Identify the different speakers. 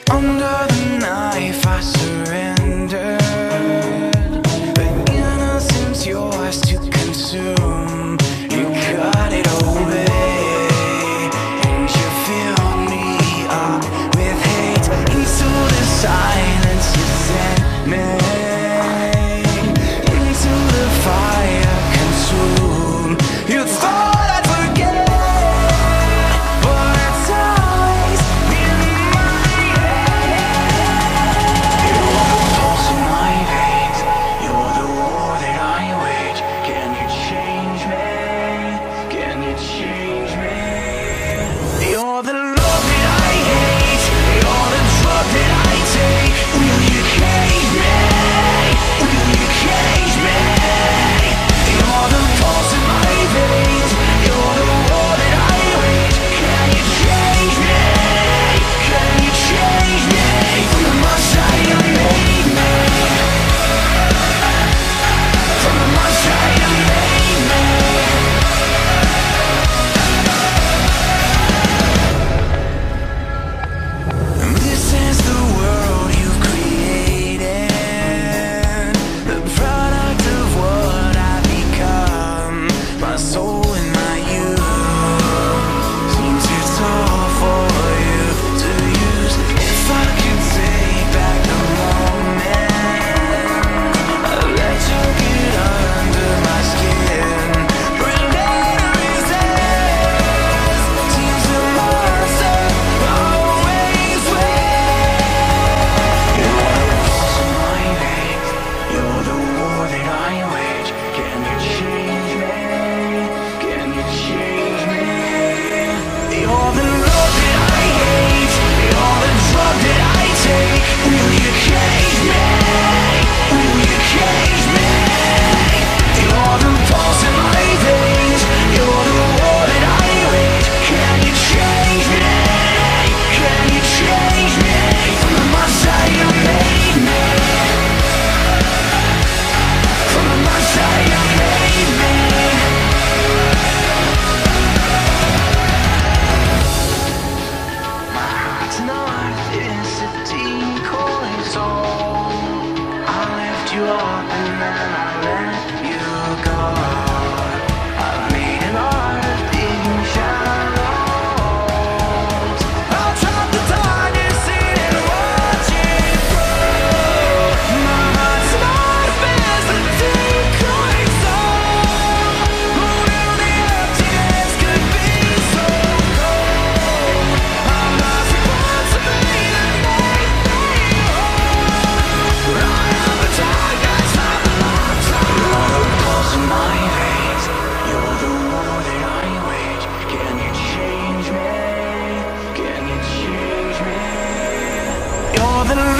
Speaker 1: Under the knife I surrendered, but innocence yours to consume. You cut it away, and you filled me up with hate. Into the silence you sent me, into the fire consumed. You thought I'd forget, but it's always in my head. You're the pulse in my veins, you're the war that I wage. Can you change me? Can you change me? You're the love that I hate, you're the drug that I take. Will you cage me? Will you cage me? You're the pulse in my veins, you're the war that I wage. Can you change me? Can you change me? From the monster you made me, from the monster you made me. This is the world you've created, the product of what I've become. My soul and my youth seems it's all for you to use. If I could take back the moment I let you get under my skin, but later resist. Seems the monster always wins. You're the pulse in my veins, you're the war that I wage. Can you change me? Can you change me? You're the love that I hate, you're the drug that I take. Will you cage me? Will you cage me? You're the pulse in my veins, you're the war that I wage. Can you change me? Can you change me? From the monster you made me, from the monster you made me. My heart's not is a decoy soul. I left you up and then I let you go. I've made an art of being shallows. I'll drop the darkness in and watch it grow. My heart's not is a decoy soul. Who knew the emptiness could be so cold? I'm not supposed to be the make me whole. I am the darkness of the lifetime. You're the pulse in my veins, you're the war that I wage. Can you change me? Can you change me? You're the